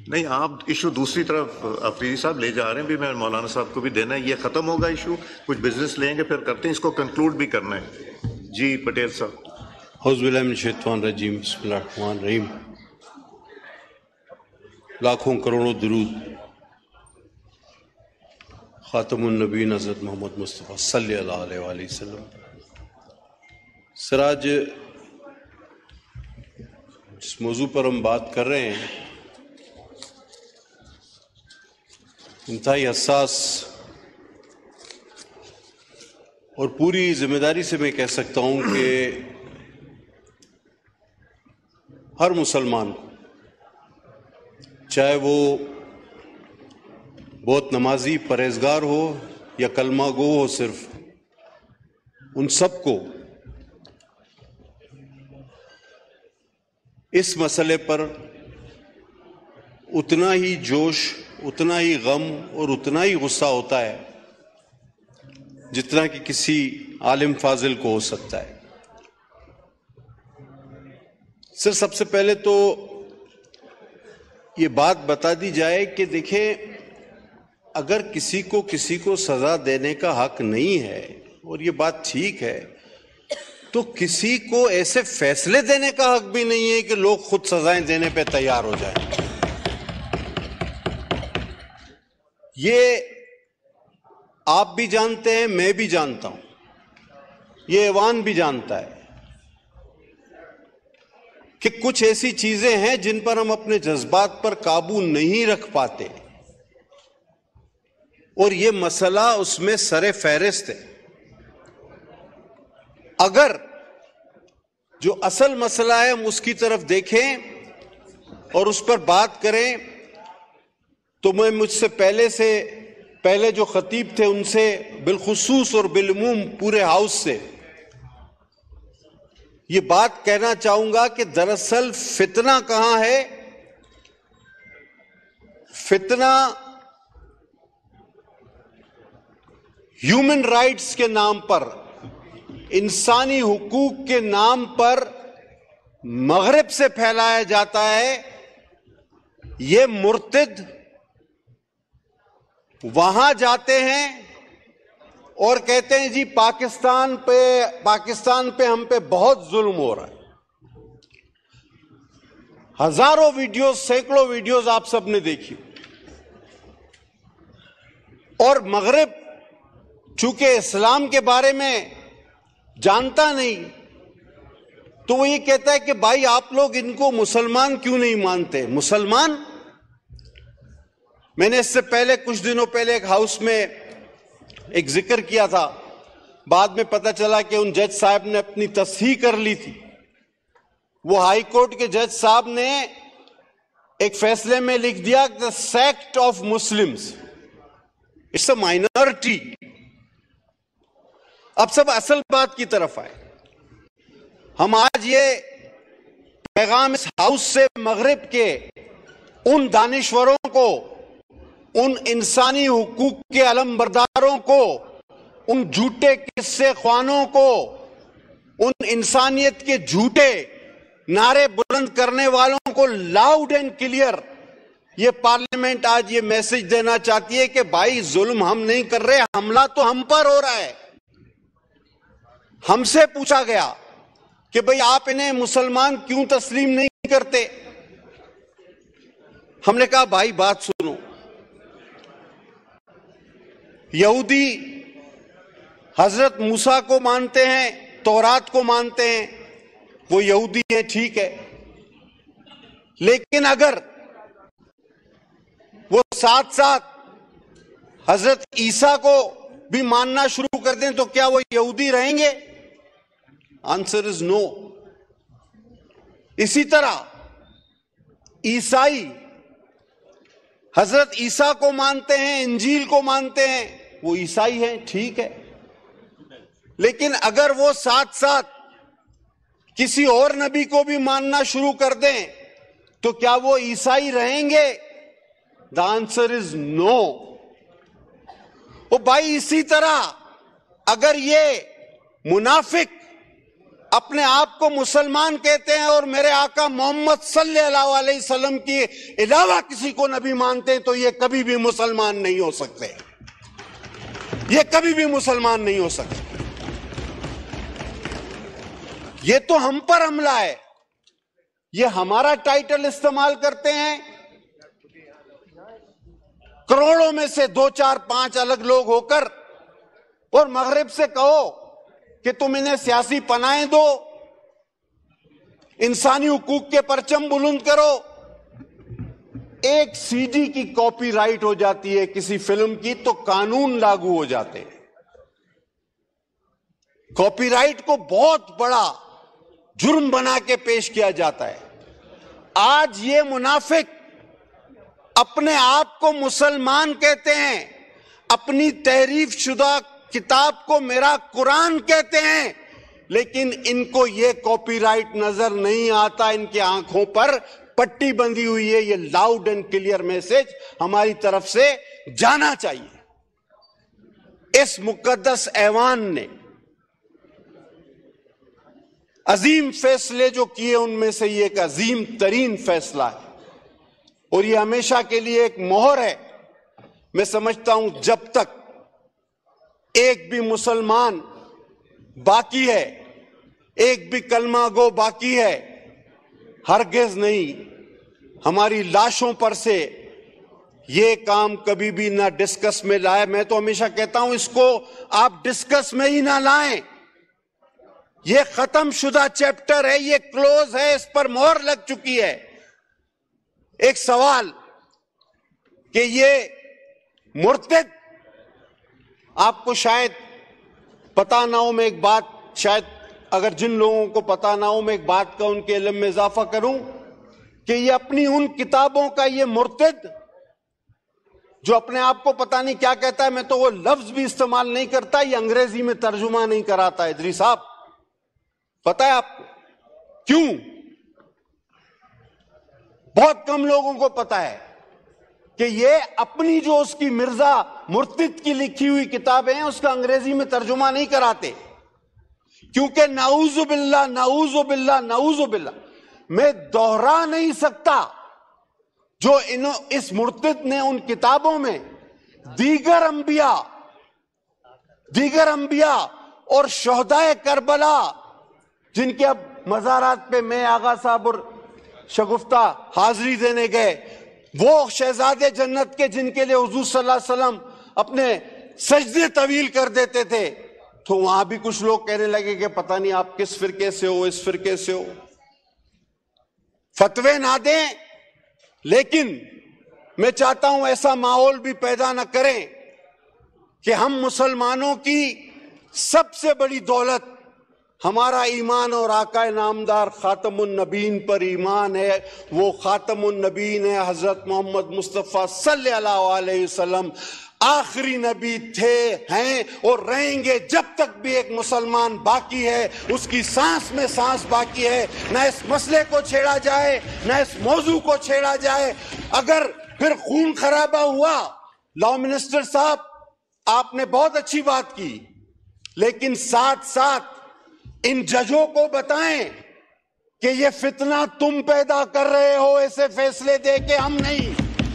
نہیں، آپ ایشو دوسری طرف افریدی صاحب لے جا رہے ہیں، بھی میں مولانا صاحب کو بھی دینا ہے، یہ ختم ہوگا ایشو، کچھ بزنس لیں گے پھر کرتے ہیں، اس کو کنکلوڈ بھی کرنا ہے۔ جی پٹیل صاحب۔ اعوذ باللہ من الشیطان الرجیم، بسم اللہ الرحمن الرحیم۔ لاکھوں کروڑوں درود خاتم النبیین حضرت محمد مصطفیٰ صلی اللہ علیہ وآلہ وسلم۔ سراج، جس موضوع پر ہم بات کر رہے ہیں انتہائی حساس، اور پوری ذمہ داری سے میں کہہ سکتا ہوں کہ ہر مسلمان کو، چاہے وہ بہت نمازی پرہیزگار ہو یا کلمہ گو ہو، صرف ان سب کو اس مسئلے پر اتنا ہی جوش، اتنا ہی غم اور اتنا ہی غصہ ہوتا ہے جتنا کہ کسی عالم فاضل کو ہو سکتا ہے۔ سب سے پہلے تو یہ بات بتا دی جائے کہ دیکھیں، اگر کسی کو سزا دینے کا حق نہیں ہے، اور یہ بات ٹھیک ہے، تو کسی کو ایسے فیصلے دینے کا حق بھی نہیں ہے کہ لوگ خود سزائیں دینے پہ تیار ہو جائیں۔ یہ آپ بھی جانتے ہیں، میں بھی جانتا ہوں، یہ ایوان بھی جانتا ہے کہ کچھ ایسی چیزیں ہیں جن پر ہم اپنے جذبات پر قابو نہیں رکھ پاتے، اور یہ مسئلہ اس میں سر فہرست ہے۔ اگر جو اصل مسئلہ ہے ہم اس کی طرف دیکھیں اور اس پر بات کریں، تو میں مجھ سے پہلے جو خطیب تھے ان سے بالخصوص اور بالعموم پورے ہاؤس سے یہ بات کہنا چاہوں گا کہ دراصل فتنہ کہاں ہے؟ فتنہ ہیومن رائٹس کے نام پر، انسانی حقوق کے نام پر مغرب سے پھیلایا جاتا ہے۔ یہ مرتد وہاں جاتے ہیں اور کہتے ہیں جی پاکستان پہ ہم پہ بہت ظلم ہو رہا ہے۔ ہزاروں ویڈیوز، سینکڑوں ویڈیوز آپ سب نے دیکھی، اور مغرب چونکہ اسلام کے بارے میں جانتا نہیں، تو وہ یہ کہتا ہے کہ بھائی آپ لوگ ان کو مسلمان کیوں نہیں مانتے؟ مسلمان، میں نے اس سے پہلے کچھ دنوں پہلے ایک ہاؤس میں ایک ذکر کیا تھا، بعد میں پتہ چلا کہ ان جج صاحب نے اپنی تصحیح کر لی تھی۔ وہ ہائی کورٹ کے جج صاحب نے ایک فیصلے میں لکھ دیا کہ the sect of Muslims it's a minority۔ اب سب اصل بات کی طرف آئے۔ ہم آج یہ پیغام اس ہاؤس سے مغرب کے ان دانشوروں کو، ان انسانی حقوق کے علمبرداروں کو، ان جھوٹے قصے خوانوں کو، ان انسانیت کے جھوٹے نعرے بلند کرنے والوں کو لاؤڈ اینڈ کلیئر یہ پارلیمنٹ آج یہ میسج دینا چاہتی ہے کہ بھائی ظلم ہم نہیں کر رہے، حملہ تو ہم پر ہو رہا ہے۔ ہم سے پوچھا گیا کہ بھئی آپ انہیں مسلمان کیوں تسلیم نہیں کرتے؟ ہم نے کہا بھائی بات سنو، یہودی حضرت موسیٰ کو مانتے ہیں، تورات کو مانتے ہیں، وہ یہودی ہیں، ٹھیک ہے، لیکن اگر وہ ساتھ ساتھ حضرت عیسیٰ کو بھی ماننا شروع کر دیں تو کیا وہ یہودی رہیں گے؟ Answer is no. اسی طرح عیسائی حضرت عیسیٰ کو مانتے ہیں، انجیل کو مانتے ہیں، وہ عیسائی ہیں، ٹھیک ہے، لیکن اگر وہ ساتھ ساتھ کسی اور نبی کو بھی ماننا شروع کر دیں تو کیا وہ عیسائی رہیں گے؟ The answer is no۔ بھائی اسی طرح اگر یہ منافق اپنے آپ کو مسلمان کہتے ہیں اور میرے آقا محمد صلی اللہ علیہ وسلم کے علاوہ کسی کو نبی مانتے ہیں تو یہ کبھی بھی مسلمان نہیں ہو سکتے، یہ کبھی بھی مسلمان نہیں ہو سکتے۔ یہ تو ہم پر حملہ ہے، یہ ہمارا ٹائٹل استعمال کرتے ہیں، کروڑوں میں سے 2 4 5 الگ لوگ ہو کر، اور مغرب سے کہو کہ تم انہیں سیاسی پناہیں دو، انسانی حقوق کے پرچم بلند کرو۔ ایک سی ڈی کی کاپی رائٹ ہو جاتی ہے کسی فلم کی تو قانون لاگو ہو جاتے ہیں۔ کاپی رائٹ کو بہت بڑا جرم بنا کے پیش کیا جاتا ہے۔ آج یہ منافق اپنے آپ کو مسلمان کہتے ہیں، اپنی تحریف شدہ کتاب کو میرا قرآن کہتے ہیں، لیکن ان کو یہ کاپی رائٹ نظر نہیں آتا، ان کے آنکھوں پر پٹی بندھی ہوئی ہے۔ یہ لاؤڈ اینڈ کلیئر میسج ہماری طرف سے جانا چاہیے۔ اس مقدس ایوان نے عظیم فیصلے جو کیے ان میں سے یہ ایک عظیم ترین فیصلہ ہے، اور یہ ہمیشہ کے لیے ایک مہر ہے۔ میں سمجھتا ہوں جب تک ایک بھی مسلمان باقی ہے، ایک بھی کلمہ گو باقی ہے، ہرگز نہیں ہماری لاشوں پر سے یہ کام کبھی بھی نہ ڈسکس میں لائے۔ میں تو ہمیشہ کہتا ہوں اس کو آپ ڈسکس میں ہی نہ لائیں، یہ ختم شدہ چیپٹر ہے، یہ کلوز ہے، اس پر مہر لگ چکی ہے۔ ایک سوال کہ یہ مرتد، آپ کو شاید پتا نہ ہو، میں ایک بات شاید اگر جن لوگوں کو پتا نہ ہو میں ایک بات کا ان کے علم میں اضافہ کروں کہ یہ اپنی ان کتابوں کا یہ مرتد جو اپنے آپ کو پتا نہیں کیا کہتا ہے، میں تو وہ لفظ بھی استعمال نہیں کرتا، یہ انگریزی میں ترجمہ نہیں کراتا ہے۔ ادری صاحب پتا ہے آپ کو کیوں؟ بہت کم لوگوں کو پتا ہے کہ یہ اپنی جو اس کی مرزا مرتد کی لکھی ہوئی کتابیں ہیں اس کا انگریزی میں ترجمہ نہیں کراتے، کیونکہ نعوذ باللہ نعوذ باللہ نعوذ باللہ میں دوہرا نہیں سکتا جو اس مرتد نے ان کتابوں میں دیگر انبیاء اور شہدائے کربلا جن کے اب مزارات پہ میں آغا صاحب اور شگفتہ حاضری دینے گئے، وہ شہزادے جنت کے جن کے لیے حضور صلی اللہ علیہ وسلم اپنے سجدے طویل کر دیتے تھے، تو وہاں بھی کچھ لوگ کہنے لگے کہ پتہ نہیں آپ کس فرقے سے ہو، اس فرقے سے ہو۔ فتوے نہ دیں، لیکن میں چاہتا ہوں ایسا ماحول بھی پیدا نہ کریں کہ ہم مسلمانوں کی سب سے بڑی دولت ہمارا ایمان اور آقا نامدار خاتم النبیین پر ایمان ہے۔ وہ خاتم النبیین ہے حضرت محمد مصطفیٰ صلی اللہ علیہ وسلم، آخری نبی تھے، ہیں اور رہیں گے جب تک بھی ایک مسلمان باقی ہے، اس کی سانس میں سانس باقی ہے۔ نہ اس مسئلے کو چھیڑا جائے، نہ اس موضوع کو چھیڑا جائے۔ اگر پھر خون خرابہ ہوا، لاء منسٹر صاحب آپ نے بہت اچھی بات کی، لیکن ساتھ ساتھ ان ججوں کو بتائیں کہ یہ فتنہ تم پیدا کر رہے ہو، ایسے فیصلے دے کے ہم نہیں۔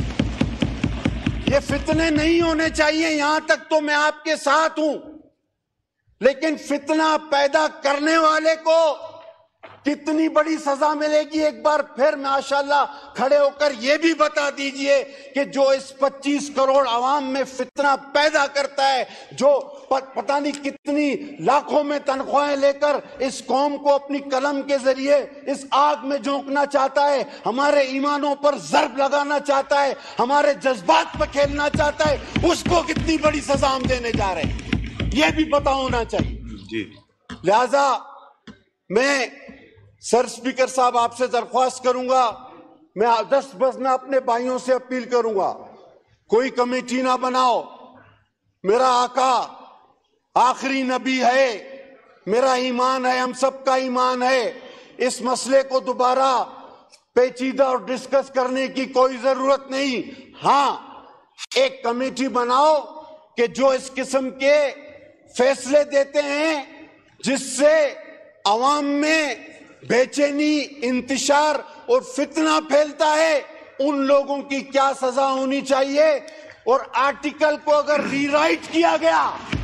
یہ فتنے نہیں ہونے چاہیے، یہاں تک تو میں آپ کے ساتھ ہوں، لیکن فتنہ پیدا کرنے والے کو کتنی بڑی سزا ملے گی ایک بار پھر ماشاءاللہ کھڑے ہو کر یہ بھی بتا دیجئے کہ جو اس 25 کروڑ عوام میں فتنہ پیدا کرتا ہے، جو پتہ نہیں کتنی لاکھوں میں تنخواہیں لے کر اس قوم کو اپنی قلم کے ذریعے اس آگ میں جھونکنا چاہتا ہے، ہمارے ایمانوں پر ضرب لگانا چاہتا ہے، ہمارے جذبات پہ کھیلنا چاہتا ہے، اس کو کتنی بڑی سزا ہم دینے جا رہے ہیں، یہ بھی پتہ ہونا چاہیے۔ جی لہذا میں سر اسپیکر صاحب آپ سے درخواست کروں گا، میں دست بس میں اپنے بھائیوں سے اپیل کروں گا، کوئی کمیٹی نہ بناؤ، میرا آقا آخری نبی ہے، میرا ایمان ہے، ہم سب کا ایمان ہے، اس مسئلے کو دوبارہ پیچیدہ اور ڈسکس کرنے کی کوئی ضرورت نہیں۔ ہاں ایک کمیٹی بناؤ کہ جو اس قسم کے فیصلے دیتے ہیں جس سے عوام میں بے چینی، انتشار اور فتنہ پھیلتا ہے، ان لوگوں کی کیا سزا ہونی چاہیے؟ اور آرٹیکل کو اگر ری رائٹ کیا گیا،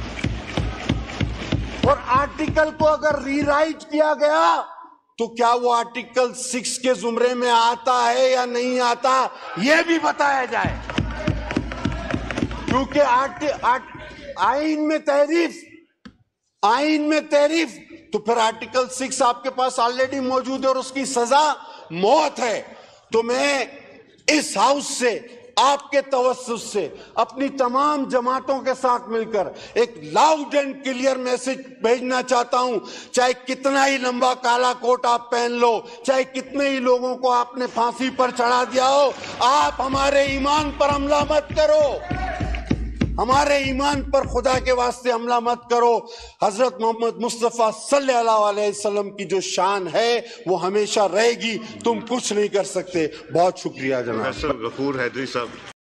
اور آرٹیکل کو اگر ری رائٹ کیا گیا تو کیا وہ آرٹیکل 6 کے زمرے میں آتا ہے یا نہیں آتا، یہ بھی بتایا جائے. کیونکہ آئین میں تحریف تو پھر آرٹیکل 6 آپ کے پاس آلریڈی موجود ہے اور اس کی سزا موت ہے. تو میں اس ہاؤس سے، آپ کے توسط سے، اپنی تمام جماعتوں کے ساتھ مل کر ایک لاؤڈ اینڈ کلیئر میسج بھیجنا چاہتا ہوں. چاہے کتنا ہی لمبا کالا کوٹ آپ پہن لو، چاہے کتنے ہی لوگوں کو آپ نے پھانسی پر چڑھا دیا ہو، آپ ہمارے ایمان پر حملہ مت کرو، ہمارے ایمان پر خدا کے واسطے حملہ مت کرو. حضرت محمد مصطفیٰ صلی اللہ علیہ وسلم کی جو شان ہے وہ ہمیشہ رہے گی، تم کچھ نہیں کر سکتے. بہت شکریہ جناب. پروفیسر غفور حیدری صاحب.